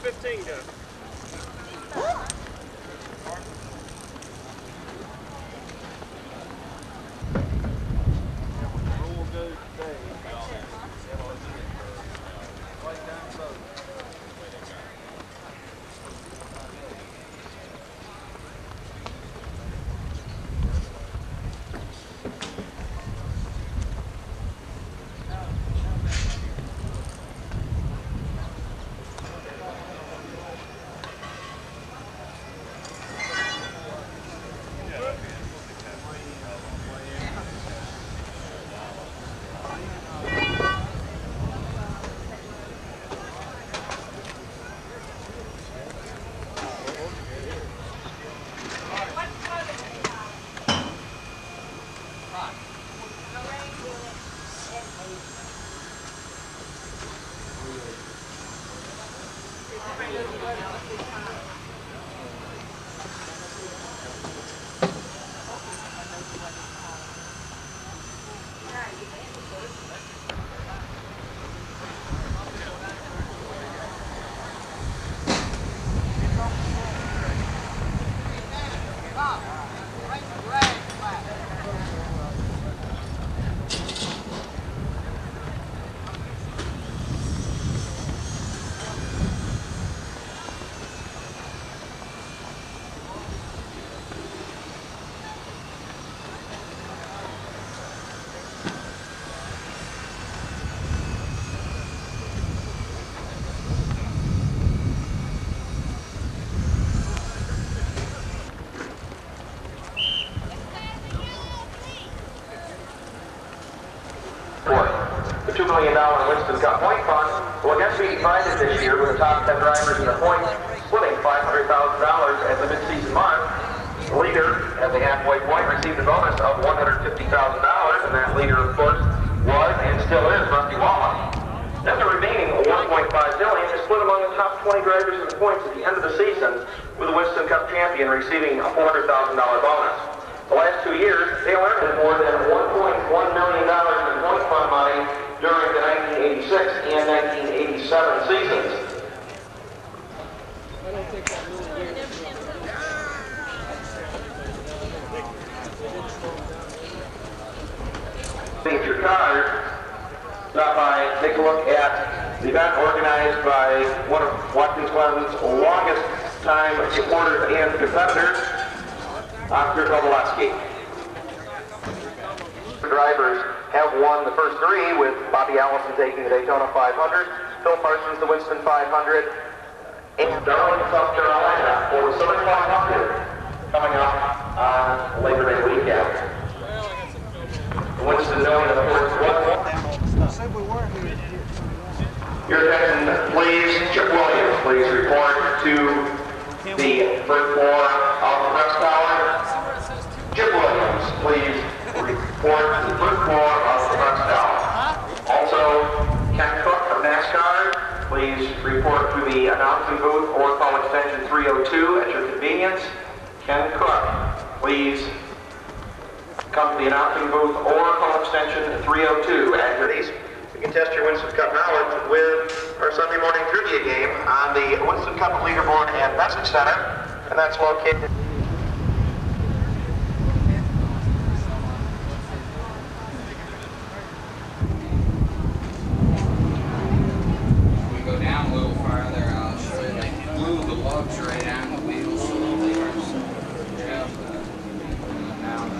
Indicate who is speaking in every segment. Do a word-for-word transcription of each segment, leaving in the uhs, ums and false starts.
Speaker 1: fifteen go.
Speaker 2: The two million dollar Winston Cup Point Fund will again be divided this year with the top ten drivers in the points splitting five hundred thousand dollars at the mid-season mark. The leader at the halfway point received a bonus of one hundred fifty thousand dollars, and that leader, of course, was and still is Rusty Wallace. Then the remaining one point five billion dollars is split among the top twenty drivers in the points at the end of the season, with the Winston Cup champion receiving a four hundred thousand dollar bonus. The last two years, Dale earned more than one point one million dollars in point fund money during the nineteen eighty-six and nineteen eighty-seven seasons. Feature cars. Stop by, take a look at the event organized by one of Watkins Glen's longest time supporters and competitors, Oscar Kovalevsky. Drivers have won the first three, with Bobby Allison taking the Daytona five hundred, Phil Parsons the Winston five hundred, and Darling, South Carolina for the Southern five hundred coming up on Labor Day weekend. The Winston knowing of course what? Your attention, please. Chip Williams, please report to the first floor of the press tower. Chip Williams, please report to the first floor of the press tower. Also, Ken Cook from NASCAR, please report to the announcing booth or call extension three oh two at your convenience. Ken Cook, please come to the announcing booth or call extension three oh two at your convenience. You can test your Winston Cup knowledge with our Sunday morning trivia game on the Winston Cup leaderboard and message center, and that's located.
Speaker 3: We go down a little farther, I'll show you they glue the lugs right on the wheels so that they are yeah, now.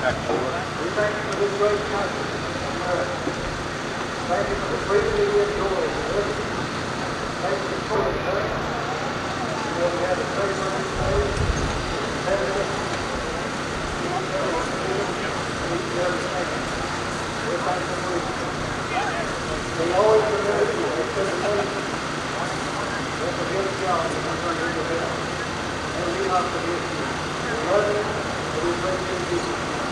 Speaker 1: Back forward.
Speaker 4: We thank you for this great country, America. Thank you for the freedom we enjoy and live. Thank you for the church. You know, we have a very nice day. President. We're thankful for you. We always remember you. It's been amazing. Don't forget God. We're going to ring the bell. And we not forget you. We love you, and we pray for you.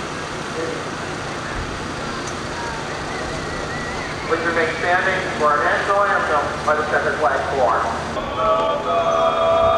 Speaker 2: Please remain standing for our national anthem by the center flag floor.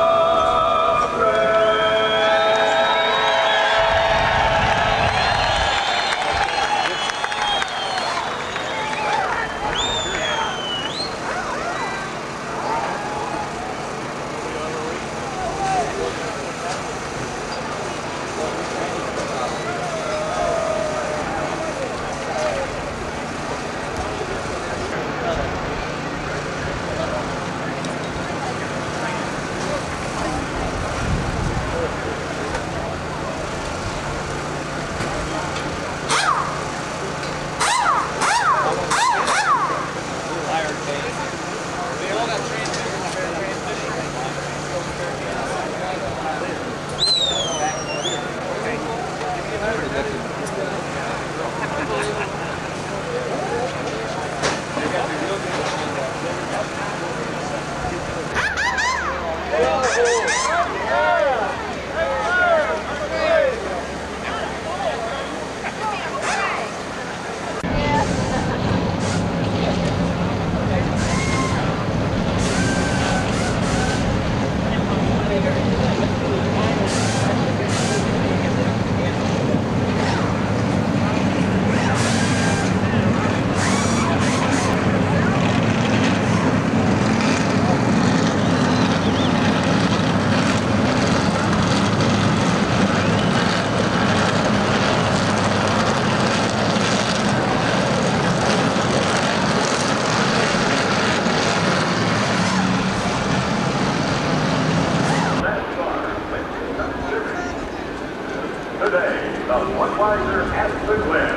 Speaker 5: Today, the Budweiser has the win.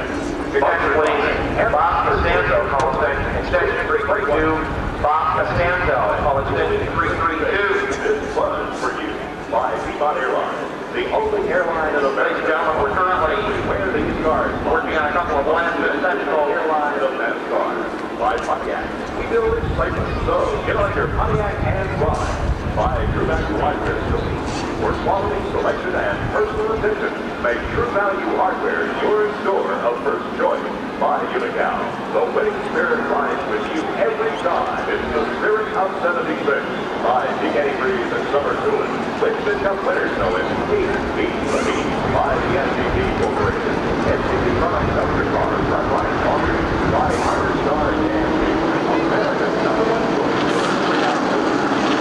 Speaker 2: Bob Costanzo, call extension three three two. Bob Costanzo, call extension three three two.
Speaker 5: This was for you by Peapod Airlines, the only airline in America.
Speaker 2: Ladies and gentlemen, we're currently
Speaker 5: Wear these cards.
Speaker 2: working on a couple of plans to essential
Speaker 5: Airline of NASCAR by Pontiac. We build excitement, so get on your Pontiac and ride. By True Value Hardware Stores. For quality, selection, and personal attention, make True Value Hardware your store of first choice. By Unical, the winning spirit flies with you every time. It's the spirit of seventy-six. By Decay Breeze and Summer Cooling, which the Cup winners know as Heat, Heat, the Heat. By the S C P Corporation, S C P Products, Doctor Cars, Frontline Coffee. By Harbor Star and America's number one choice for free outfits.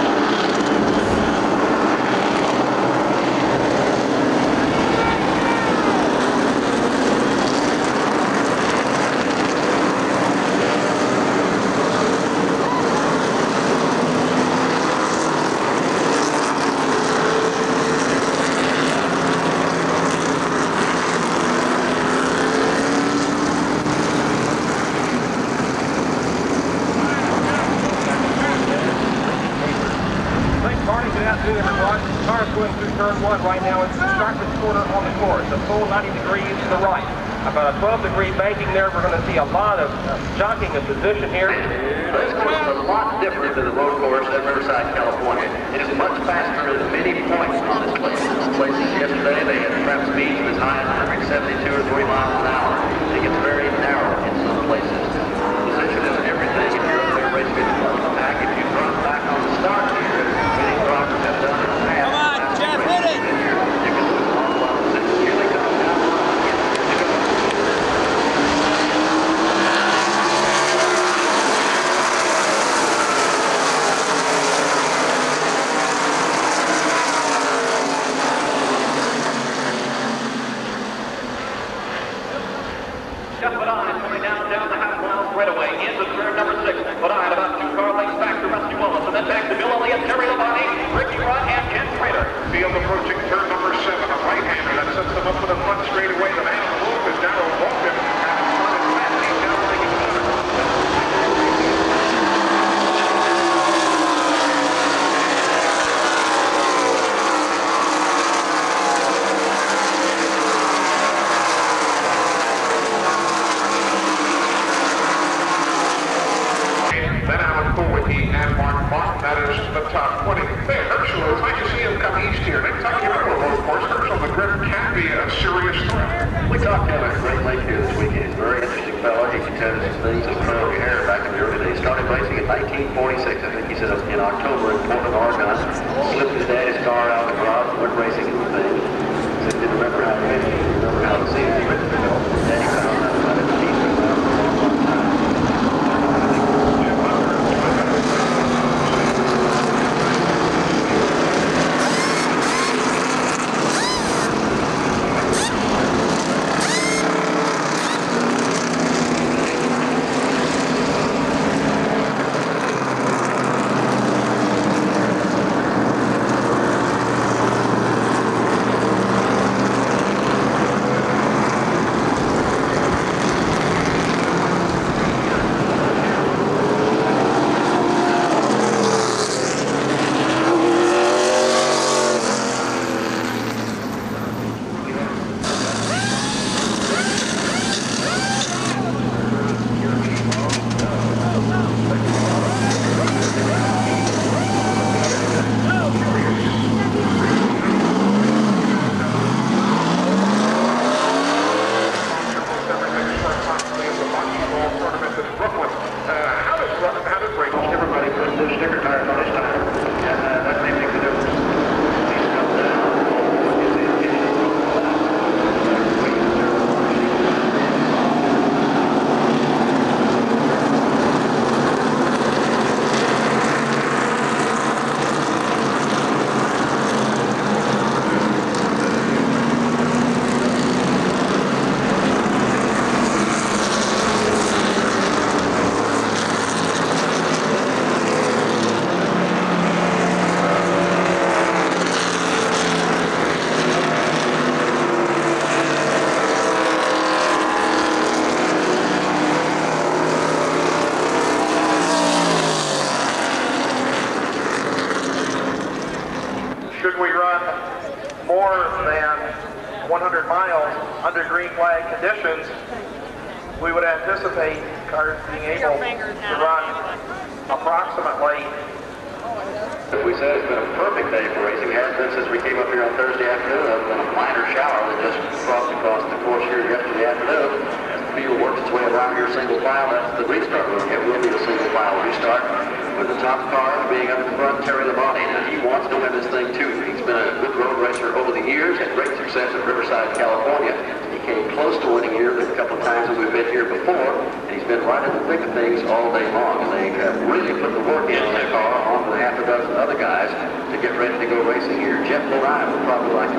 Speaker 6: Cars going through turn one right now. It's the sharpest corner on the course. A full ninety degrees to the right. About a twelve degree banking there. We're going to see a lot of uh, jockeying of position here.
Speaker 7: This course is a lot different than the road course at Riverside, California. It is much faster at many points on this place. This place yesterday they had trap speeds as high as one seventy-two or three miles an hour. It gets very narrow in some places. Position is everything. If you're up there racing in the pack, if you drop back on the start here, many drivers have done it in the past. Come on, Jeff, hit it! You can lose an awful lot of position. Here they come down.
Speaker 8: Field approaching turn number seven, a right-hander that sets them up for the front straightaway. The man on the
Speaker 5: could be a serious threat.
Speaker 7: We talked to him at Great Lake here this weekend. He's a very interesting fellow. He can tell us some things of curly hair back in the early days. Started racing in nineteen forty-six, I think he said, in October in Portland, Oregon. Slipped his daddy's car out of the garage and went racing in the thing. Said he didn't remember how to finish. He didn't remember how to see it. Then he found out about it. He's been around for a long, long time.
Speaker 6: Should we run more than one hundred miles under green flag conditions, we would anticipate cars being able to run approximately.
Speaker 7: As we said, it's been a perfect day for racing. It has been since we came up here on Thursday afternoon. Other than a minor shower that just crossed across the course here yesterday afternoon. As the field works its way around here single file, that's the restart room. It will be a single file restart with the top car being up in front, Terry Labonte. Now, he wants to win this thing too. He's been a good road racer over the years, had great success at Riverside, California. He came close to winning here a couple of times that we've been here before, and he's been right in the thick of things all day long. And they have really put the work in on that car, on with half a dozen other guys to get ready to go racing here. Jeff Lorine would probably like